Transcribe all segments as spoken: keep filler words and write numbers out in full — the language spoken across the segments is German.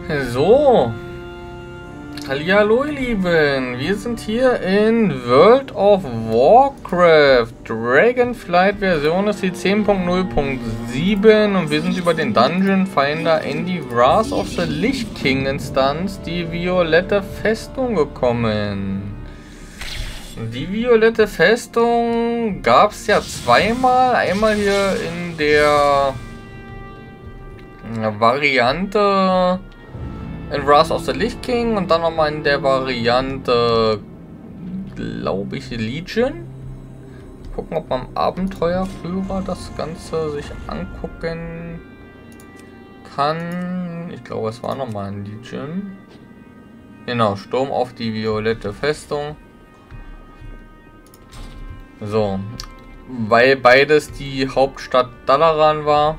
So, hallihallo ihr Lieben, wir sind hier in World of Warcraft. Dragonflight Version ist die zehn Punkt null Punkt sieben und wir sind über den Dungeon Finder in die Wrath of the Lich King Instanz, die violette Festung, gekommen. Die violette Festung gab es ja zweimal, einmal hier in der Variante in Wrath of the Lich King und dann nochmal in der Variante, glaube ich, Legion. Gucken, ob man Abenteuerführer das Ganze sich angucken kann. Ich glaube, es war nochmal in Legion. Genau, Sturm auf die violette Festung. So, weil beides die Hauptstadt Dalaran war.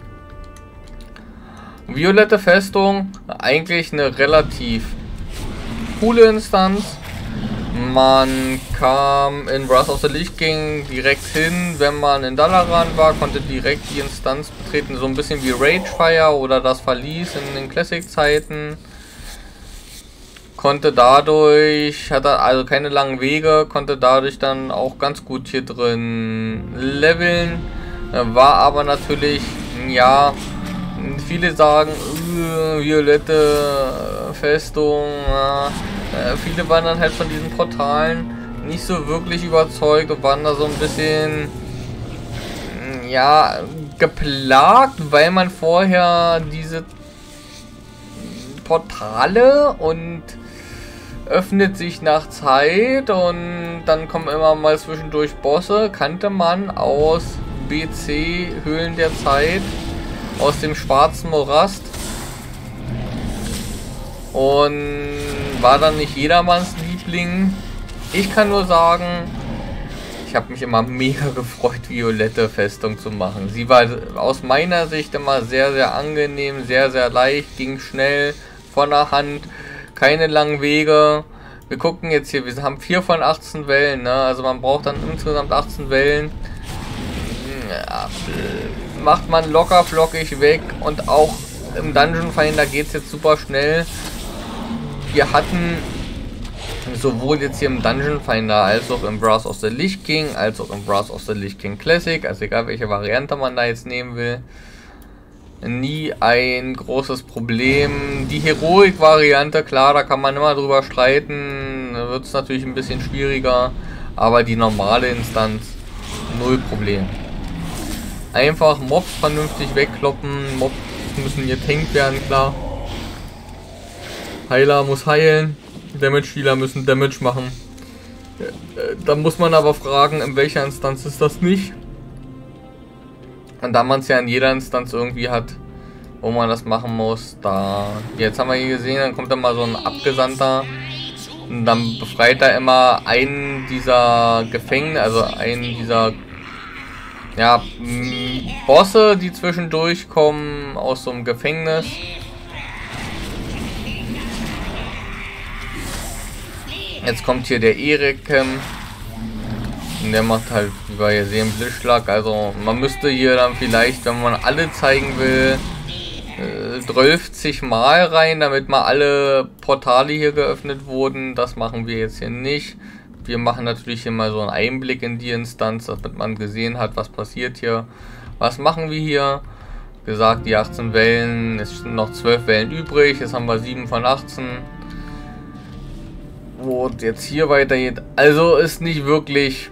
Violette Festung, eigentlich eine relativ coole Instanz. Man kam in Wrath of the Lich King direkt hin, wenn man in Dalaran war, konnte direkt die Instanz betreten, so ein bisschen wie Ragefire oder das Verlies in den Classic-Zeiten. Konnte dadurch, hatte also keine langen Wege, konnte dadurch dann auch ganz gut hier drin leveln. War aber natürlich, ja, viele sagen, uh, violette Festung, ja. äh, viele waren dann halt von diesen Portalen nicht so wirklich überzeugt und waren da so ein bisschen, ja, geplagt, weil man vorher diese Portale und öffnet sich nach Zeit und dann kommen immer mal zwischendurch Bosse, kannte man aus B C Höhlen der Zeit, aus dem schwarzen Morast, und war dann nicht jedermanns Liebling. Ich kann nur sagen, ich habe mich immer mega gefreut, violette Festung zu machen. Sie war aus meiner Sicht immer sehr, sehr angenehm, sehr, sehr leicht, ging schnell von der Hand, keine langen Wege. Wir gucken jetzt hier, wir haben vier von achtzehn Wellen, ne? Also man braucht dann insgesamt achtzehn Wellen. Ja, macht man locker flockig weg, und auch im Dungeon Finder geht es jetzt super schnell. Wir hatten sowohl jetzt hier im Dungeon Finder als auch im Wrath of the Lich King, als auch im Wrath of the Lich King Classic, also egal welche Variante man da jetzt nehmen will, nie ein großes Problem. Die Heroik-Variante, klar, da kann man immer drüber streiten, da wird es natürlich ein bisschen schwieriger, aber die normale Instanz, null Problem. Einfach Mobs vernünftig wegkloppen, Mobs müssen getankt werden, klar. Heiler muss heilen, Damage-Healer müssen Damage machen. Da muss man aber fragen, in welcher Instanz ist das nicht? Und da man es ja in jeder Instanz irgendwie hat, wo man das machen muss, da... Jetzt haben wir hier gesehen, dann kommt da mal so ein Abgesandter. Und dann befreit er immer einen dieser Gefängnisse, also einen dieser... Ja, Bosse, die zwischendurch kommen aus so einem Gefängnis. Jetzt kommt hier der Erikem. Und der macht halt, wie wir hier sehen, Blitzschlag. Also man müsste hier dann vielleicht, wenn man alle zeigen will, zwölf Mal rein, damit mal alle Portale hier geöffnet wurden. Das machen wir jetzt hier nicht. Wir machen natürlich hier mal so einen Einblick in die Instanz, damit man gesehen hat, was passiert hier. Was machen wir hier? Gesagt, die achtzehn Wellen, es sind noch zwölf Wellen übrig, jetzt haben wir sieben von achtzehn. Wo es jetzt hier weitergeht, also ist nicht wirklich,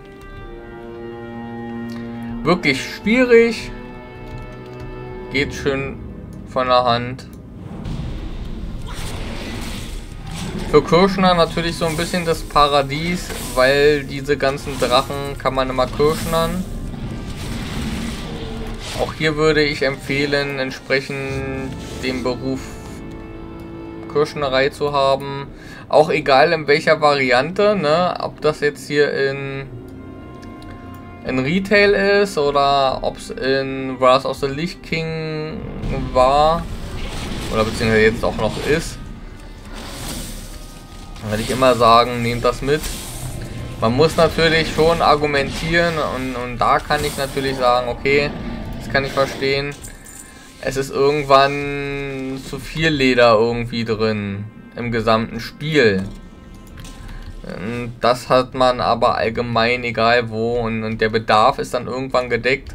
wirklich schwierig. Geht schön von der Hand. Für Kirschner natürlich so ein bisschen das Paradies, weil diese ganzen Drachen kann man immer kirschnern. Auch hier würde ich empfehlen, entsprechend den Beruf Kirschnerei zu haben. Auch egal in welcher Variante, ne? Ob das jetzt hier in, in Retail ist oder ob es in Wrath of the Lich King war oder beziehungsweise jetzt auch noch ist. Würde ich immer sagen, nehmt das mit. Man muss natürlich schon argumentieren, und, und da kann ich natürlich sagen, okay, das kann ich verstehen. Es ist irgendwann bisschen zu viel Leder irgendwie drin im gesamten Spiel. Das hat man aber allgemein, egal wo, und, und der Bedarf ist dann irgendwann gedeckt.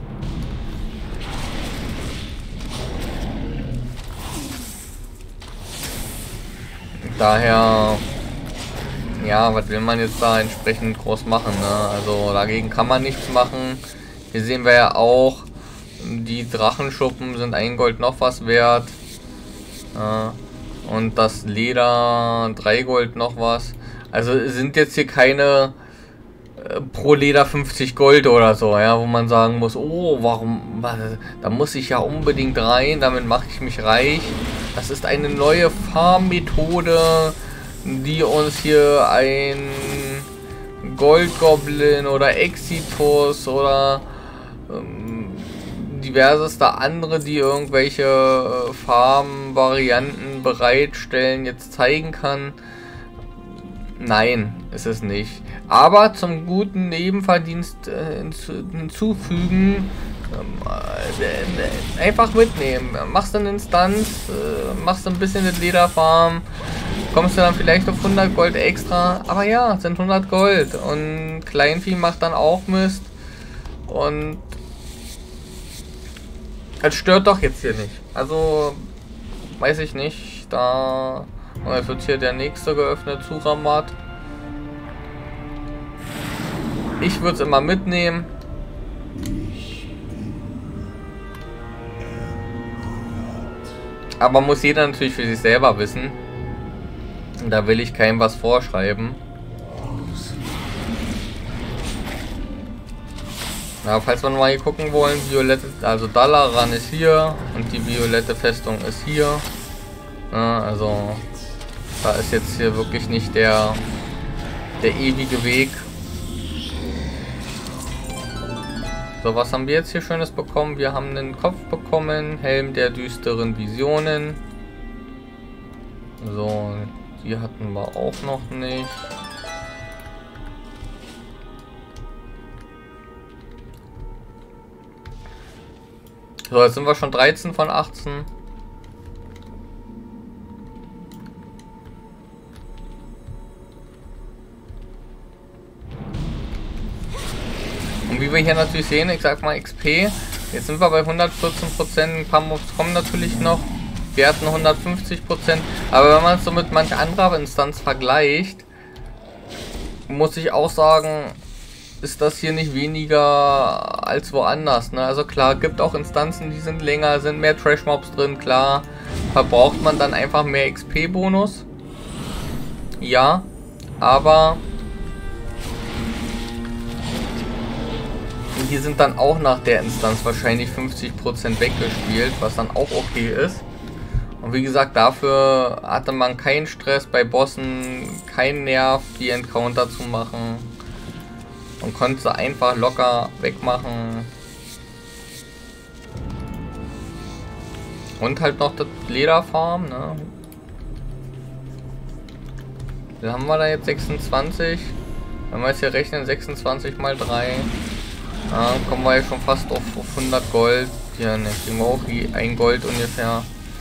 Daher, ja, was will man jetzt da entsprechend groß machen, ne? Also dagegen kann man nichts machen. Hier sehen wir ja auch, die Drachenschuppen sind ein Gold noch was wert. Ja, und das Leder drei Gold noch was. Also sind jetzt hier keine äh, pro Leder fünfzig Gold oder so, ja, wo man sagen muss, oh, warum, da muss ich ja unbedingt rein, damit mache ich mich reich. Das ist eine neue Farmmethode, die uns hier ein Goldgoblin oder Exitus oder ähm, diverseste andere, die irgendwelche äh, Farmvarianten bereitstellen, jetzt zeigen kann. Nein, ist es nicht. Aber zum guten Nebenverdienst äh, hinzu, hinzufügen, äh, äh, einfach mitnehmen. Machst du eine Instanz, äh, machst du ein bisschen mit Lederfarm, kommst du dann vielleicht auf hundert Gold extra. Aber ja, sind hundert Gold. Und Kleinvieh macht dann auch Mist. Und das stört doch jetzt hier nicht. Also, weiß ich nicht. Da... Und jetzt wird hier der nächste geöffnet, Suramat. Ich würde es immer mitnehmen. Aber muss jeder natürlich für sich selber wissen. Da will ich keinem was vorschreiben. Ja, falls wir mal hier gucken wollen, violette, also Dalaran ist hier und die violette Festung ist hier. Ja, also da ist jetzt hier wirklich nicht der der ewige Weg. So, was haben wir jetzt hier Schönes bekommen? Wir haben einen Kopf bekommen, Helm der düsteren Visionen. So, die hatten wir auch noch nicht. So, jetzt sind wir schon dreizehn von achtzehn. Und wie wir hier natürlich sehen, ich sag mal X P, jetzt sind wir bei hundertvierzehn Prozent, ein paar Mobs kommen natürlich noch, wir hatten hundertfünfzig Prozent, aber wenn man es so mit manch anderer Instanz vergleicht, muss ich auch sagen, ist das hier nicht weniger als woanders, ne? Also klar, gibt auch Instanzen, die sind länger, sind mehr Trash-Mobs drin, klar, verbraucht man dann einfach mehr X P-Bonus, ja, aber die sind dann auch nach der Instanz wahrscheinlich fünfzig Prozent weggespielt, was dann auch okay ist. Und wie gesagt, dafür hatte man keinen Stress bei Bossen, keinen Nerv, die Encounter zu machen. Und konnte sie einfach locker wegmachen. Und halt noch das Lederfarm, ne? Dann haben wir da jetzt sechsundzwanzig. Wenn wir jetzt hier rechnen, sechsundzwanzig mal drei. Ja, kommen wir ja schon fast auf, auf hundert Gold. Hier, ne, kriegen wir auch ein Gold ungefähr.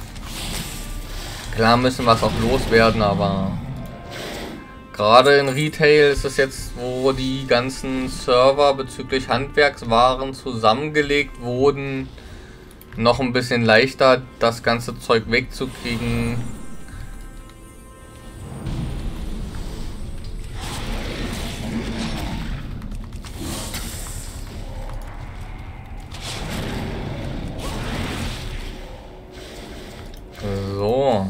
Klar müssen wir es auch loswerden, aber gerade in Retail ist es jetzt, wo die ganzen Server bezüglich Handwerkswaren zusammengelegt wurden, noch ein bisschen leichter, das ganze Zeug wegzukriegen. So.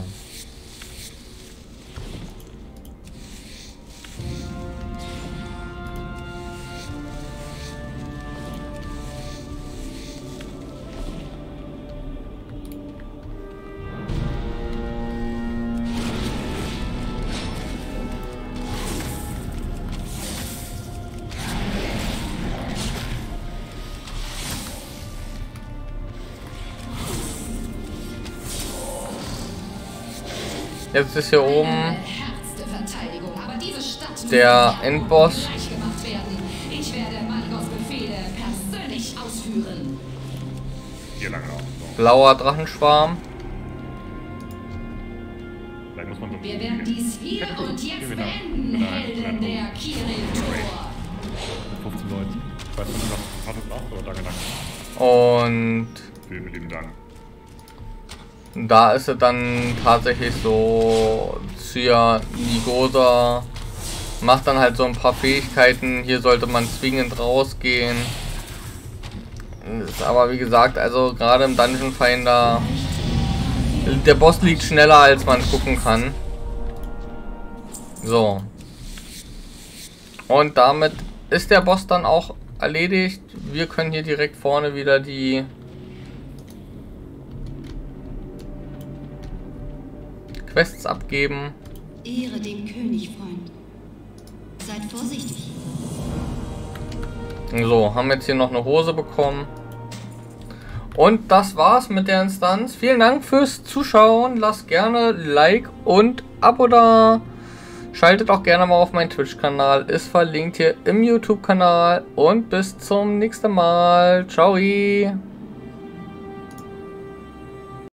Jetzt ist hier oben der Endboss. Blauer Drachenschwarm. Vielleicht muss man so. Wir werden dies hier und jetzt beenden, Helden der Kirin-Tor. fünfzehn Leute. Ich weiß nicht, was hat es auch, aber danke, danke. Und Vielen lieben Dank. da ist es dann tatsächlich so, Cia Nigosa macht dann halt so ein paar Fähigkeiten. Hier sollte man zwingend rausgehen. Ist aber wie gesagt, also gerade im Dungeon Finder, der Boss liegt schneller als man gucken kann. So. Und damit ist der Boss dann auch erledigt. Wir können hier direkt vorne wieder die Quests abgeben. Ehre dem König, Freund. Seid vorsichtig. So, haben jetzt hier noch eine Hose bekommen. Und das war's mit der Instanz. Vielen Dank fürs Zuschauen. Lasst gerne Like und Abo da. Schaltet auch gerne mal auf meinen Twitch-Kanal. Ist verlinkt hier im YouTube-Kanal. Und bis zum nächsten Mal. Ciao.